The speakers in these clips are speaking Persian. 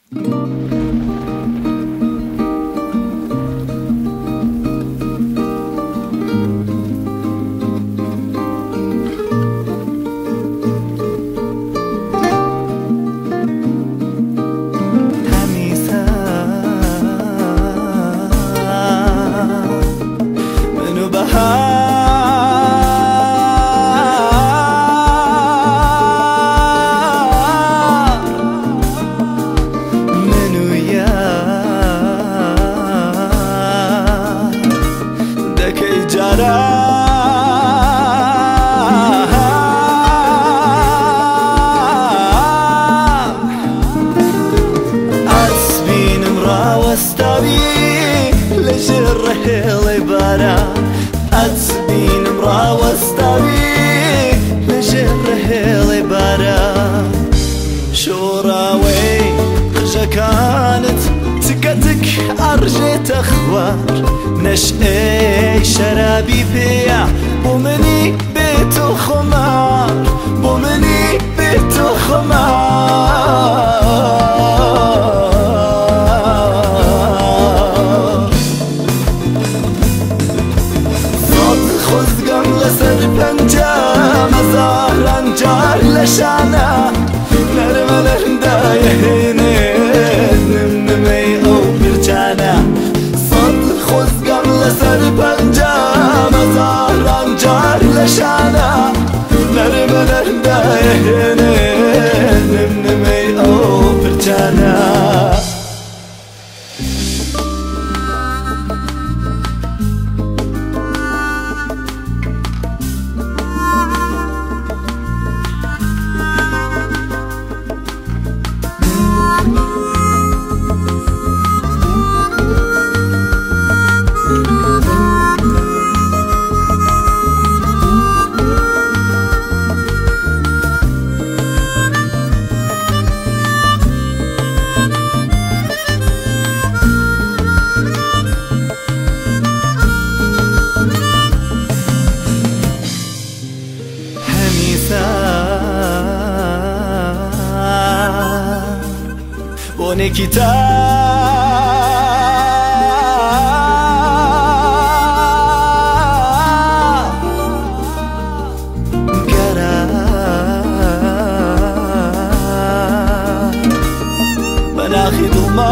هێڵی بارە ئەچبینم ڕاوەستاوی لەژێر هێڵی بارە شۆڕاوەی قژەکانت تکەتک ئەڕژێتە خوار نەشئەی شەرابی پێیە بۆ منی بێت و خۆمار بۆ منی بێت و خۆمار لەسەر پەنجەمە زاڕەنجار لە شانە نەرمە لەرندایە هێنێت نمنمەی ئەو برجانە سەد خۆزگەم لەسەر پەنجەمە زاڕەنجار لە شانە نەرمە لەرندایە هێنێت نمنمەی ئەو برجانە Nikita Gara Banakhid ma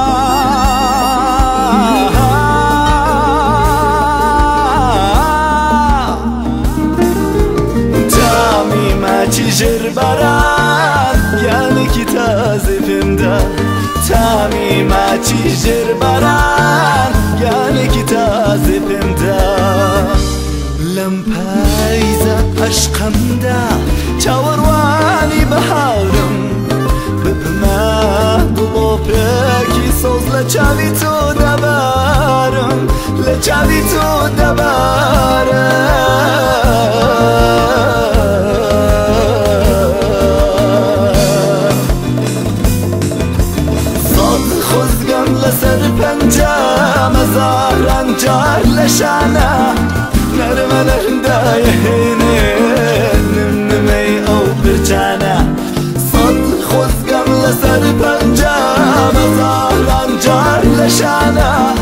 Tami ma chijir baran yani kitazifimda تامی ماچی ژێر باران یانێکی تازێ پێمدا لەم پاییزە عەشقەمدا چاوەڕوانی بەهاورم ببمە گڵۆپێکی سۆز لە چاوی تۆ دەبارم لە چاوی تۆ دەبارم لەسەر پەنجەمە زاڕەنجار لە شانە نەرمە لەرندایە هێنێت نمنمەی ئەو برجانە سەد خۆزگەم لەسەر پەنجەمە زاڕەنجار لە شانە